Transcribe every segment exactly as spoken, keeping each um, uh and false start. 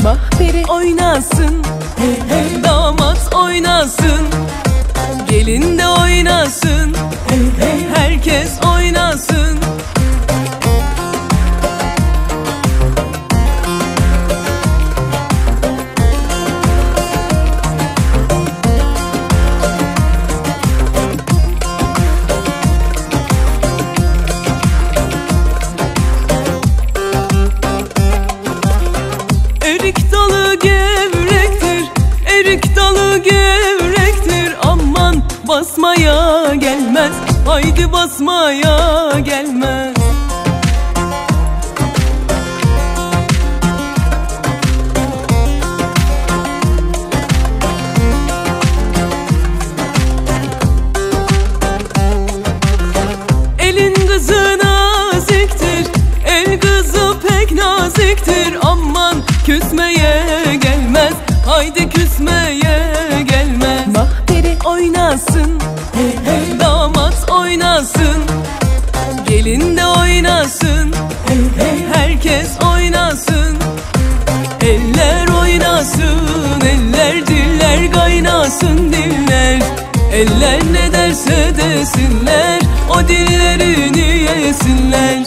Mahperi oynasın, hey hey. Damat oynasın, gelin de oynasın, hey hey. Herkes oynasın. Erik dalı gevrektir, erik dalı gevrektir. Aman basmaya gelmez, haydi basmaya gelmez. Elin kızı naziktir, el kızı pek naziktir. Aman küsmeye gelmez, haydi küsmeye gelmez. Mahperi oynasın, hey hey. Damat oynasın, gelin de oynasın, hey hey. Herkes oynasın. Eller oynasın, eller diller kaynasın diller. Eller ne derse desinler, o dillerini yesinler.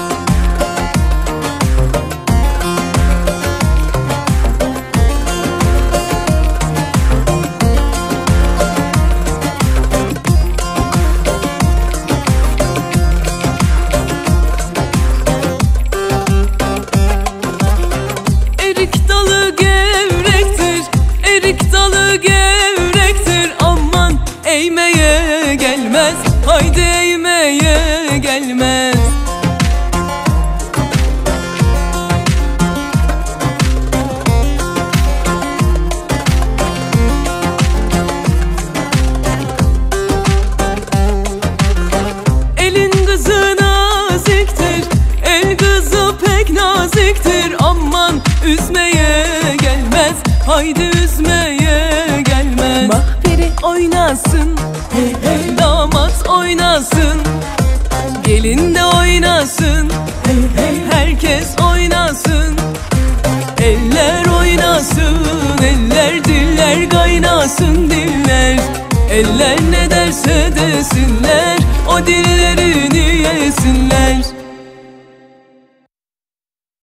Erik dalı gevrektir, erik dalı gevrektir. Aman eğmeye gelmez, haydi eğmeye gelmez. Elin kızı naziktir, el kızı pek naziktir. Aman üzmeye gelmez, haydi üzmeye gelmez. Mahperi oynasın, hey hey. Damat oynasın, gelin de oynasın, hey hey. Herkes oynasın. Eller oynasın, eller diller kaynasın diller. Eller ne derse desinler, o dillerini yesinler.